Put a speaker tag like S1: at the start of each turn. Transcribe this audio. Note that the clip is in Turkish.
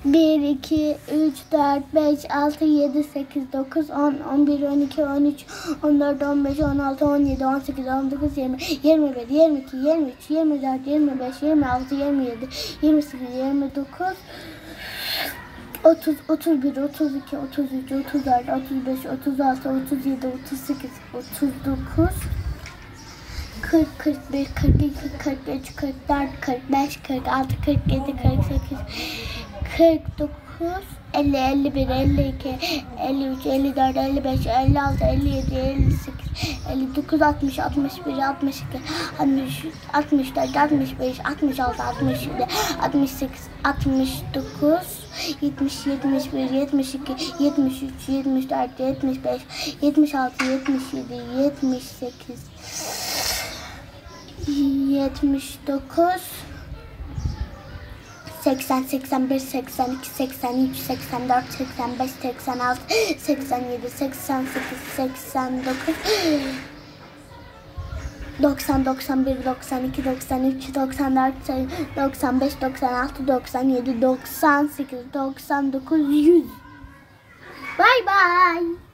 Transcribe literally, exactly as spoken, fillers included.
S1: bir, iki, üç, dört, beş, altı, yedi, sekiz, dokuz, on, on bir, on iki, on üç, on dört, on beş, on altı, on yedi, on sekiz, on dokuz, yirmi, yirmi bir, yirmi iki, yirmi üç, yirmi dört, yirmi beş, yirmi altı, yirmi yedi, yirmi sekiz, yirmi dokuz, otuz, otuz bir, otuz iki, otuz üç, otuz dört, otuz beş, otuz altı, otuz yedi, otuz sekiz, otuz dokuz, kırk, kırk bir, kırk iki, kırk üç, kırk dört, kırk beş, kırk altı, kırk yedi, kırk sekiz, kırk dokuz, elli, elli bir, elli iki, elli üç, elli dört, elli beş, elli altı, elli yedi, elli sekiz, elli dokuz, altmış, altmış bir, altmış iki, altmış üç, altmış dört, altmış beş, altmış altı, altmış yedi, altmış sekiz, altmış dokuz, yetmiş, yetmiş bir, yetmiş iki, yetmiş üç, yetmiş dört, yetmiş beş, yetmiş altı, yetmiş yedi, yetmiş sekiz, yetmiş dokuz, seksen, seksen bir, seksen iki, seksen üç, seksen dört, seksen beş, seksen altı, seksen yedi, seksen sekiz, seksen dokuz, doksan, doksan bir, doksan iki, doksan üç, doksan dört, doksan beş, doksan altı, doksan yedi, doksan sekiz, doksan dokuz, yüz. Bye bye.